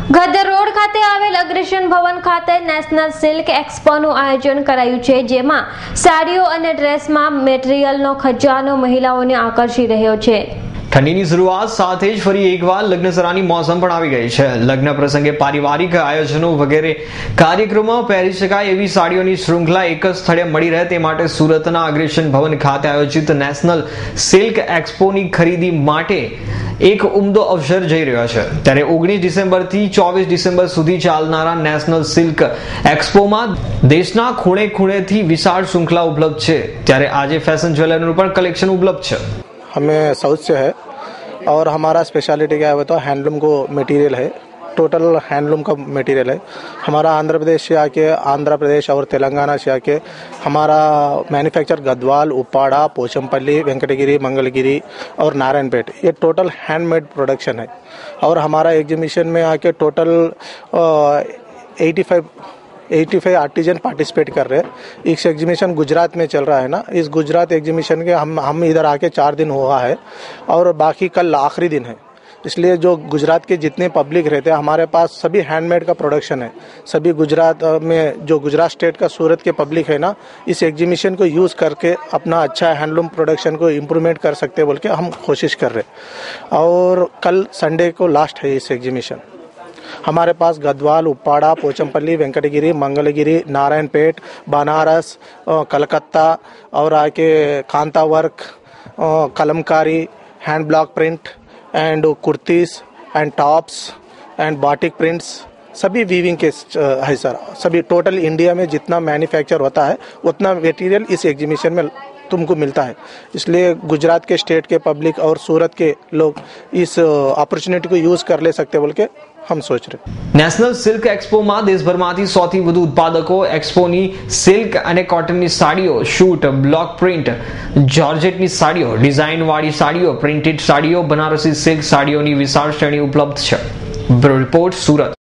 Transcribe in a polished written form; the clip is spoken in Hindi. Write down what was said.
ગદર રોડ ખાતે આવેલ અગ્રેસન ભવન ખાતે નેશનલ સિલ્ક એક્સપોનું આયોજન કરાયું છે, જેમાં સાડીઓ અને ડ્રેસમાં મટીરીયલનો ખજાનો મહિલાઓને આકર્ષી રહ્યો છે। ઠંડીની શરૂઆત સાથે જ ફરી એકવાર લગ્નસરાની મોસમ પણ આવી ગઈ છે। લગ્ન પ્રસંગે પારિવારિક આયોજનો વગેરે કાર્યક્રમોમાં પહેરી શકાય એવી સાડીઓની શૃંખલા એક જ સ્થળે મળી રહે તે માટે સુરતના અગ્રેસન ભવન ખાતે આયોજિત નેશનલ સિલ્ક એક્સપોની ખરીદી માટે એક ઉમદો અવસર જઈ રહ્યો છે। ત્યારે 19 ડિસેમ્બરથી 24 ડિસેમ્બર સુધી ચાલનારા નેશનલ સિલ્ક એક્સપોમાં દેશના ખૂણે ખૂણેથી વિશાળ શૃંખલા ઉપલબ્ધ છે। ત્યારે આજે ફેશન જ્વેલરીનું પણ કલેક્શન ઉપલબ્ધ છે। हमें साउथ से है और हमारा स्पेशलिटी क्या है तो हैंडलूम को मटेरियल है, टोटल हैंडलूम का मटेरियल है। हमारा आंध्र प्रदेश और तेलंगाना से आके हमारा मैन्युफैक्चर गद्वाल, उप्पाड़ा, पोचमपल्ली, वेंकटगिरी, मंगलगिरी और नारायणपेट, ये टोटल हैंडमेड प्रोडक्शन है। और हमारा एग्जीबिशन में आके टोटल 85 आर्टिजन पार्टिसिपेट कर रहे हैं। इस एग्जीबिशन गुजरात में चल रहा है ना, इस गुजरात एग्जीबिशन के हम इधर आके 4 दिन हुआ है और बाकी कल आखिरी दिन है। इसलिए जो गुजरात के जितने पब्लिक रहते हैं, हमारे पास सभी हैंडमेड का प्रोडक्शन है। सभी गुजरात में जो गुजरात स्टेट का सूरत के पब्लिक है ना, इस एग्जीबिशन को यूज़ करके अपना अच्छा हैंडलूम प्रोडक्शन को इम्प्रूवमेंट कर सकते बोल के हम कोशिश कर रहे हैं। और कल संडे को लास्ट है इस एग्जीबिशन। हमारे पास गद्वाल, उप्पाड़ा, पोचमपल्ली, वेंकटगिरी, मंगलगिरी, नारायणपेट, बनारस, कलकत्ता और आके Kantha work, Kalamkari, hand block print and kurtis and tops and batik prints सभी वीविंग के है सर। सभी टोटल इंडिया में जितना मैन्युफैक्चर होता है उतना मटेरियल इस एग्जीबिशन में तुमको मिलता है। इसलिए गुजरात के स्टेट के पब्लिक और सूरत के लोग इस अपॉर्चुनिटी को यूज कर ले सकते बोल के हम सोच रहे। નેશનલ સિલ્ક એક્સપોમાં દેશભરમાંથી 100 થી વધુ ઉત્પાદકો એક્સપોની સિલ્ક અને કોટનની સાડીઓ, શૂટ, બ્લોક પ્રિન્ટ, જોર્જેટની સાડીઓ, ડિઝાઇનવાળી સાડીઓ, પ્રિન્ટેડ સાડીઓ, બનારસી સિલ્ક સાડીઓની વિશાળ શ્રેણી ઉપલબ્ધ છે। Bureau report, Surat.